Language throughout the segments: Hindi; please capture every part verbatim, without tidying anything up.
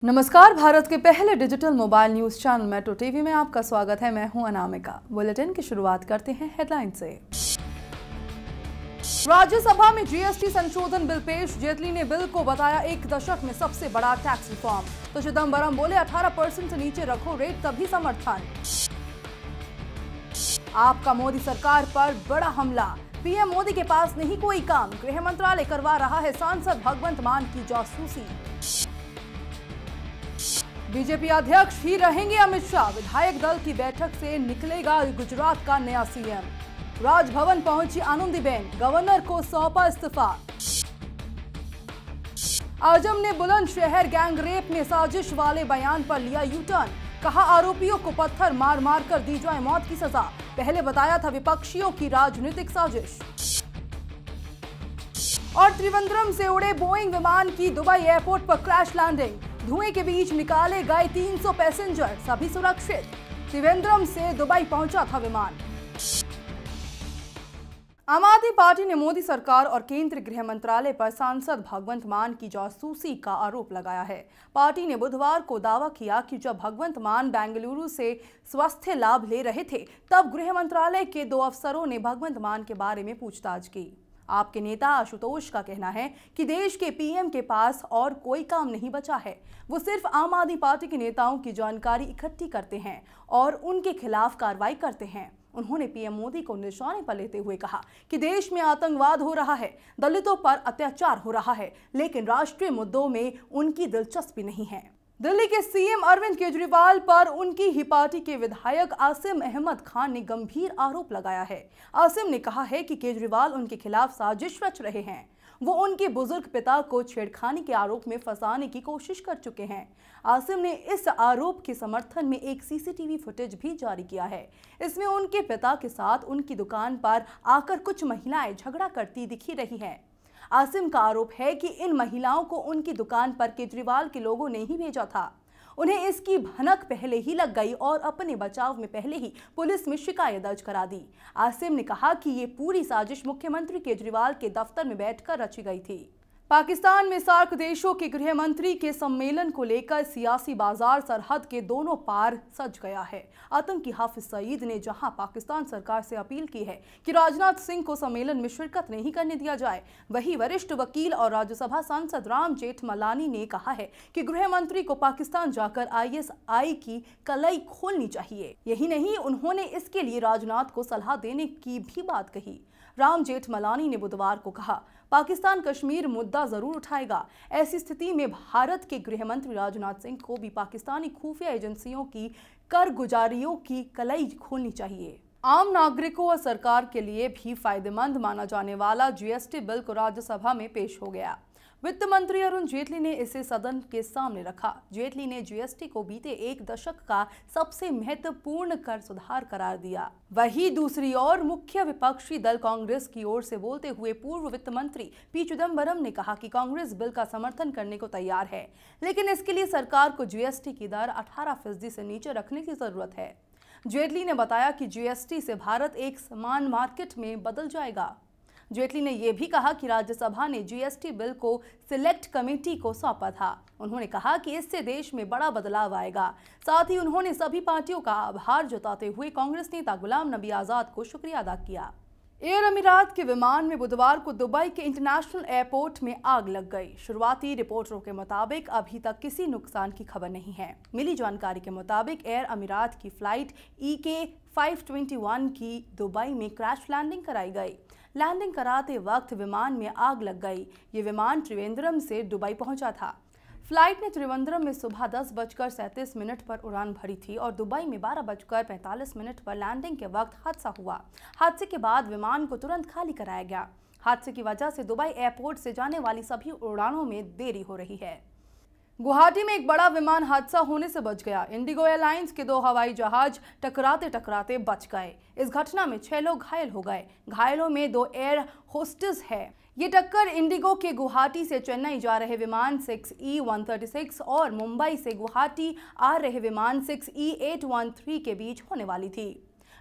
नमस्कार, भारत के पहले digital mobile news channel metro TV में आपका स्वागत है। मैं हूं अनामिका। बुलेटिन की शुरुआत करते हैं हेडलाइन से। राज्यसभा में जीएसटी संशोधन बिल पेश। जेटली ने बिल को बताया एक दशक में सबसे बड़ा टैक्स रिफॉर्म। तो चिदम्बरम बोले अठारह परसेंट से नीचे रखो रेट तभी समर्थन। आपका मोदी सरकार पर बड़ा हमला। पीएम मोदी के पास नहीं कोई काम। गृह मंत्रालय करवा रहा है सांसद भगवंत मान की जासूसी। बीजेपी अध्यक्ष ही रहेंगे अमित शाह। विधायक दल की बैठक से निकलेगा गुजरात का नया सीएम। राजभवन पहुंची आनंदीबेन। गवर्नर को सौंपा इस्तीफा। आजम ने बुलंदशहर गैंगरेप में साजिश वाले बयान पर लिया यू टर्न। कहा आरोपियों को पत्थर मार मार कर दी जाए मौत की सजा। पहले बताया था विपक्षियों की राजनीतिक साजिश। और त्रिवेंद्रम से उड़े बोइंग विमान की दुबई एयरपोर्ट पर क्रैश लैंडिंग। धुएं के बीच निकाले गए तीन सौ पैसेंजर, सभी सुरक्षित। त्रिवेंद्रम से दुबई पहुंचा था विमान। आम आदमी पार्टी ने मोदी सरकार और केंद्रीय गृह मंत्रालय पर सांसद भगवंत मान की जासूसी का आरोप लगाया है। पार्टी ने बुधवार को दावा किया कि जब भगवंत मान बेंगलुरु से स्वास्थ्य लाभ ले रहे थे, तब गृह मंत्रालय के दो अफसरों ने भगवंत मान के बारे में पूछताछ की। आपके नेता आशुतोष का कहना है कि देश के पीएम के पास और कोई काम नहीं बचा है। वो सिर्फ आम आदमी पार्टी के नेताओं की जानकारी इकट्ठी करते हैं और उनके खिलाफ कार्रवाई करते हैं। उन्होंने पीएम मोदी को निशाने पर लेते हुए कहा कि देश में आतंकवाद हो रहा है, दलितों पर अत्याचार हो रहा है, लेकिन राष्ट्रीय मुद्दों में उनकी दिलचस्पी नहीं है। दिल्ली के सीएम अरविंद केजरीवाल पर उनकी ही पार्टी के विधायक आसिम अहमद खान ने गंभीर आरोप लगाया है। आसिम ने कहा है कि केजरीवाल उनके खिलाफ साजिश रच रहे हैं। वो उनके बुजुर्ग पिता को छेड़खानी के आरोप में फंसाने की कोशिश कर चुके हैं। आसिम ने इस आरोप के समर्थन में एक सीसीटीवी फुटेज भी जारी किया है। इसमें उनके पिता के साथ उनकी दुकान पर आकर कुछ महिलाएं झगड़ा करती दिखी रही हैं। आसिम का आरोप है कि इन महिलाओं को उनकी दुकान पर केजरीवाल के लोगों ने ही भेजा था। उन्हें इसकी भनक पहले ही लग गई और अपने बचाव में पहले ही पुलिस में शिकायत दर्ज करा दी। आसिम ने कहा कि ये पूरी साजिश मुख्यमंत्री केजरीवाल के दफ्तर में बैठकर रची गई थी। पाकिस्तान में सार्क देशों के गृह मंत्री के सम्मेलन को लेकर सियासी बाजार सरहद के दोनों पार सज गया है। आतंकी हाफिज सईद ने जहां पाकिस्तान सरकार से अपील की है कि राजनाथ सिंह को सम्मेलन में शिरकत नहीं करने दिया जाए, वहीं वरिष्ठ वकील और राज्यसभा सांसद राम जेठमलानी ने कहा है कि गृह मंत्री को पाकिस्तान जाकर आईएसआई की कलई खोलनी चाहिए। यही नहीं, उन्होंने इसके लिए राजनाथ को सलाह देने की भी बात कही। राम जेठमलानी ने बुधवार को कहा, पाकिस्तान कश्मीर मुद्दा जरूर उठाएगा। ऐसी स्थिति में भारत के गृह मंत्री राजनाथ सिंह को भी पाकिस्तानी खुफिया एजेंसियों की करगुजारियों की कलई खोलनी चाहिए। आम नागरिकों और सरकार के लिए भी फायदेमंद माना जाने वाला जीएसटी बिल को राज्यसभा में पेश हो गया। वित्त मंत्री अरुण जेटली ने इसे सदन के सामने रखा। जेटली ने जीएसटी को बीते एक दशक का सबसे महत्वपूर्ण कर सुधार करार दिया। वहीं दूसरी ओर मुख्य विपक्षी दल कांग्रेस की ओर से बोलते हुए पूर्व वित्त मंत्री पी चिदम्बरम ने कहा कि कांग्रेस बिल का समर्थन करने को तैयार है, लेकिन इसके लिए सरकार को जीएसटी की दर अठारह फीसदी से नीचे रखने की जरूरत है। जेटली ने बताया कि जीएसटी से भारत एक समान मार्केट में बदल जाएगा। जेटली ने यह भी कहा कि राज्यसभा ने जीएसटी बिल को सिलेक्ट कमेटी को सौंपा था। उन्होंने कहा कि इससे देश में बड़ा बदलाव आएगा। साथ ही उन्होंने सभी पार्टियों का आभार जताते हुए कांग्रेस नेता गुलाम नबी आजाद को शुक्रिया अदा किया। एयर अमीरात के विमान में बुधवार को दुबई के इंटरनेशनल एयरपोर्ट में आग लग गई। शुरुआती रिपोर्टों के मुताबिक अभी तक किसी नुकसान की खबर नहीं है। मिली जानकारी के मुताबिक एयर अमीरात की flight E K five twenty one की दुबई में क्रैश लैंडिंग कराई गई। लैंडिंग कराते वक्त विमान में आग लग गई। ये विमान त्रिवेंद्रम से दुबई पहुंचा था। फ्लाइट ने त्रिवेंद्रम में सुबह दस बजकर सैंतीस मिनट पर उड़ान भरी थी और दुबई में बारह बजकर पैंतालीस मिनट पर लैंडिंग के वक्त हादसा हुआ। हादसे के बाद विमान को तुरंत खाली कराया गया। हादसे की वजह से दुबई एयरपोर्ट से जाने वाली सभी उड़ानों में देरी हो रही है। गुवाहाटी में एक बड़ा विमान हादसा होने से बच गया। इंडिगो एयरलाइंस के दो हवाई जहाज टकराते टकराते बच गए। इस घटना में छह लोग घायल हो गए। घायलों में दो एयर होस्टेस है। ये टक्कर इंडिगो के गुवाहाटी से चेन्नई जा रहे विमान six E one thirty six और मुंबई से गुवाहाटी आ रहे विमान six E eight one three के बीच होने वाली थी।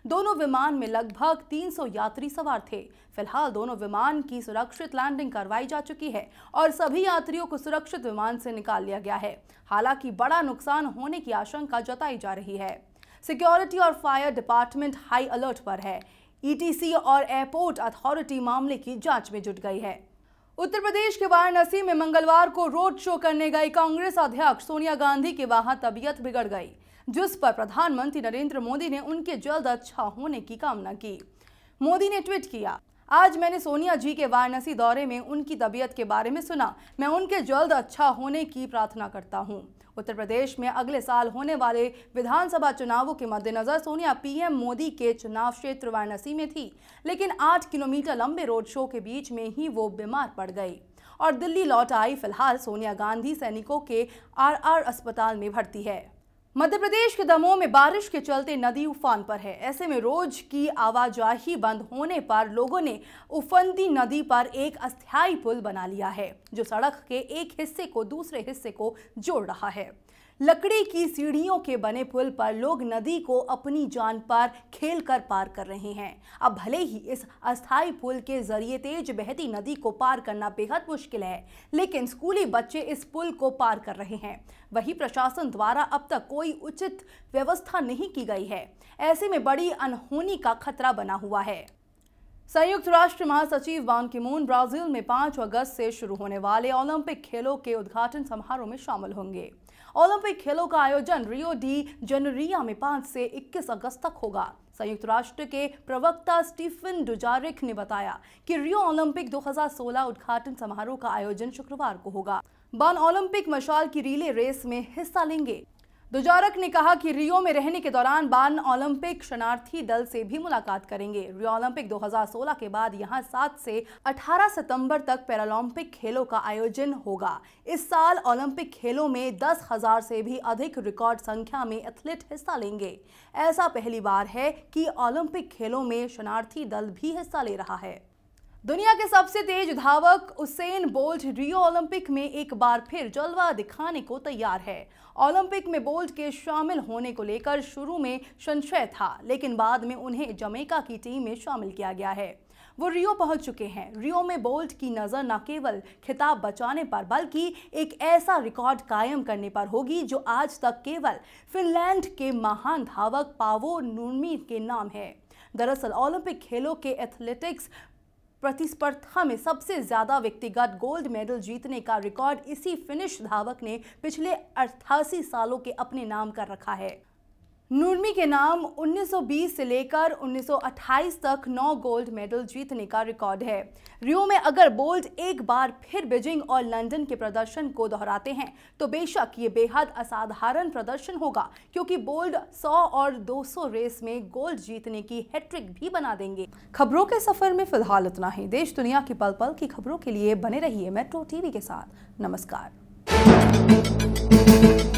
दोनों विमान में लगभग तीन सौ यात्री सवार थे। फिलहाल दोनों विमान की सुरक्षित लैंडिंग करवाई जा चुकी है और सभी यात्रियों को सुरक्षित विमान से निकाल लिया गया है। हालांकि बड़ा नुकसान होने की आशंका जताई जा रही है। सिक्योरिटी और फायर डिपार्टमेंट हाई अलर्ट पर है। ई टी सी और एयरपोर्ट अथॉरिटी मामले की जांच में जुट गई है। उत्तर प्रदेश के वाराणसी में मंगलवार को रोड शो करने गई कांग्रेस अध्यक्ष सोनिया गांधी की वहां तबीयत बिगड़ गई, जिस पर प्रधानमंत्री नरेंद्र मोदी ने उनके जल्द अच्छा होने की कामना की। मोदी ने ट्वीट किया, आज मैंने सोनिया जी के वाराणसी दौरे में उनकी तबीयत के बारे में सुना। मैं उनके जल्द अच्छा होने की प्रार्थना करता हूं। उत्तर प्रदेश में अगले साल होने वाले विधानसभा चुनावों के मद्देनजर सोनिया पी एम मोदी के चुनाव क्षेत्र वाराणसी में थी, लेकिन आठ किलोमीटर लंबे रोड शो के बीच में ही वो बीमार पड़ गई और दिल्ली लौट आई। फिलहाल सोनिया गांधी सैनिकों के आर आर अस्पताल में भर्ती है। मध्य प्रदेश के दमोह में बारिश के चलते नदी उफान पर है। ऐसे में रोज की आवाजाही बंद होने पर लोगों ने उफनती नदी पर एक अस्थायी पुल बना लिया है, जो सड़क के एक हिस्से को दूसरे हिस्से को जोड़ रहा है। लकड़ी की सीढ़ियों के बने पुल पर लोग नदी को अपनी जान पर खेलकर पार कर रहे हैं। अब भले ही इस अस्थायी पुल के जरिए तेज बहती नदी को पार करना बेहद मुश्किल है, लेकिन स्कूली बच्चे इस पुल को पार कर रहे हैं। वहीं प्रशासन द्वारा अब तक कोई उचित व्यवस्था नहीं की गई है। ऐसे में बड़ी अनहोनी का खतरा बना हुआ है। संयुक्त राष्ट्र महासचिव बान की मून ब्राजील में पाँच अगस्त से शुरू होने वाले ओलंपिक खेलों के उद्घाटन समारोह में शामिल होंगे। ओलंपिक खेलों का आयोजन रियो डी जेनेरियो में पाँच से इक्कीस अगस्त तक होगा। संयुक्त राष्ट्र के प्रवक्ता स्टीफन डुजारिक ने बताया कि रियो ओलंपिक दो हज़ार सोलह उद्घाटन समारोह का आयोजन शुक्रवार को होगा। बान ओलंपिक मशाल की रिले रेस में हिस्सा लेंगे। दुजारक ने कहा कि रियो में रहने के दौरान बान ओलंपिक शरणार्थी दल से भी मुलाकात करेंगे। रियो ओलंपिक दो हज़ार सोलह के बाद यहां सात से अठारह सितंबर तक पैरालंपिक खेलों का आयोजन होगा। इस साल ओलंपिक खेलों में दस हजार से भी अधिक रिकॉर्ड संख्या में एथलीट हिस्सा लेंगे। ऐसा पहली बार है कि ओलंपिक खेलों में शरणार्थी दल भी हिस्सा ले रहा है। दुनिया के सबसे तेज धावक उसेन बोल्ट रियो ओलंपिक में एक बार फिर जलवा दिखाने को तैयार है। ओलंपिक में बोल्ट के शामिल होने को लेकर शुरू में संशय था, लेकिन बाद में उन्हें जमैका की टीम में शामिल किया गया है। वो रियो पहुंच चुके हैं। रियो में बोल्ट की नजर न केवल खिताब बचाने पर बल्कि एक ऐसा रिकॉर्ड कायम करने पर होगी जो आज तक केवल फिनलैंड के महान धावक पावो नूर्मी के नाम है। दरअसल ओलंपिक खेलों के एथलेटिक्स प्रतिस्पर्धा में सबसे ज्यादा व्यक्तिगत गोल्ड मेडल जीतने का रिकॉर्ड इसी फिनिश धावक ने पिछले अट्ठासी सालों के अपने नाम कर रखा है। नूर्मी के नाम उन्नीस सौ बीस से लेकर उन्नीस सौ अट्ठाईस तक नौ गोल्ड मेडल जीतने का रिकॉर्ड है। रियो में अगर बोल्ट एक बार फिर बीजिंग और लंदन के प्रदर्शन को दोहराते हैं तो बेशक ये बेहद असाधारण प्रदर्शन होगा, क्योंकि बोल्ट सौ और दो सौ रेस में गोल्ड जीतने की हैट्रिक भी बना देंगे। खबरों के सफर में फिलहाल इतना ही। देश दुनिया की पल पल की खबरों के लिए बने रहिए मेट्रो टीवी के साथ। नमस्कार।